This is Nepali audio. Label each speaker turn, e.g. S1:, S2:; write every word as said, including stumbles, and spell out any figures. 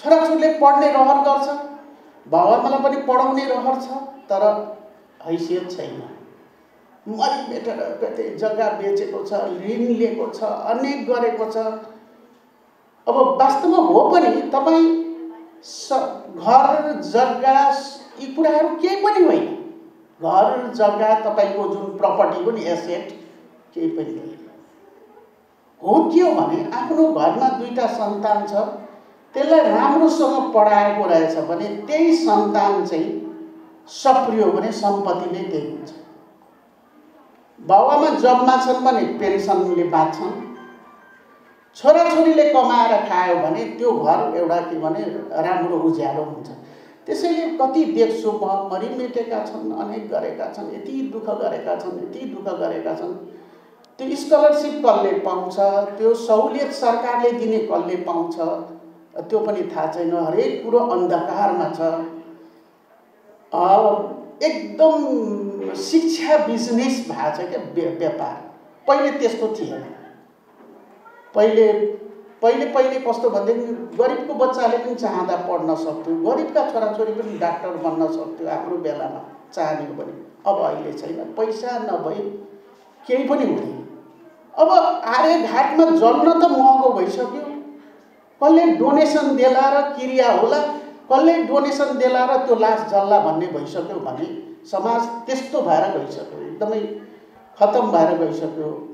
S1: छोराछोरीले पढ्ने रहर गर्छ, बाबुआमालाई पनि पढाउने रहर छ, तर हैसियत छैन। मरिमेटेर कतै जग्गा बेचेको छ, ऋण लिएको छ, अनेक गरेको छ। अब वास्तवमा हो पनि तपाईँ घर जग्गा यी कुराहरू केही पनि होइन। घर जग्गा तपाईँको जुन प्रपर्टी पनि एसेट केही पनि होइन। हो के हो भने आफ्नो घरमा दुईटा सन्तान छ, त्यसलाई राम्रोसँग पढाएको रहेछ भने त्यही सन्तान चाहिँ सप्रियो भने सम्पत्ति नै त्यही हुन्छ। बाबुआमा जबमा छन् भने पेन्सनले बाँच्छन्, छोराछोरीले कमाएर खायो भने त्यो घर एउटा के भने राम्रो उज्यालो हुन्छ। त्यसैले कति देख्छु म, मरिमेटेका छन्, अनेक गरेका छन्, यति दुःख गरेका छन्, यति दुःख गरेका छन्। त्यो स्कलरसिप कसले पाउँछ, त्यो सहुलियत सरकारले दिने कसले पाउँछ त्यो पनि थाहा छैन। हरेक कुरो अन्धकारमा छ। एकदम शिक्षा बिजनेस भएको छ क्या, व्यापार। पहिले त्यस्तो थिएन। पहिले पहिले पहिले कस्तो भनेदेखि गरिबको बच्चाले पनि चाहँदा पढ्न सक्थ्यो, गरिबका छोराछोरी पनि डाक्टर बन्न सक्थ्यो हाम्रो बेलामा चाहने हो भने। अब अहिले छैन, पैसा नभई केही पनि हुँदैन। अब आर्यघाटमा जल्न त महँगो भइसक्यो, कसले डोनेसन देला र क्रिया होला, कसले डोनेसन देला र त्यो लास जल्ला भन्ने भइसक्यो भने समाज त्यस्तो भएर गइसक्यो, एकदमै खतम भएर गइसक्यो।